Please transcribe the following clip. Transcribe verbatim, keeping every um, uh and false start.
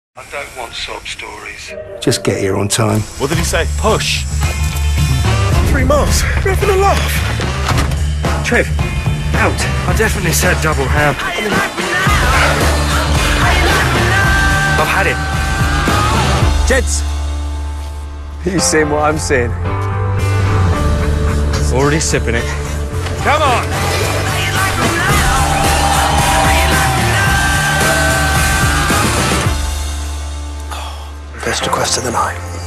I don't want sob stories. Just get here on time. What did he say? Push! Three miles. We're having a laugh. Trev, out. I definitely said double ham. I've had it. Gents, you seeing what I'm seeing? Already sipping it. Come on! First request of the night.